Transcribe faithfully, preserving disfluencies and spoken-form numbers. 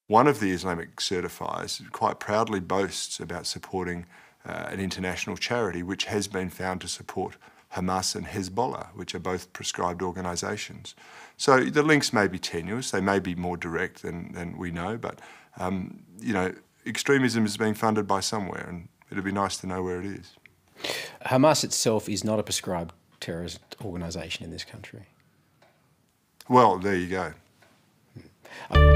One of the Islamic certifiers quite proudly boasts about supporting uh, an international charity which has been found to support Hamas and Hezbollah, which are both proscribed organisations. So the links may be tenuous, they may be more direct than, than we know, but um, you know, extremism is being funded by somewhere, and it'd be nice to know where it is. Hamas itself is not a prescribed terrorist organisation in this country. Well, there you go. I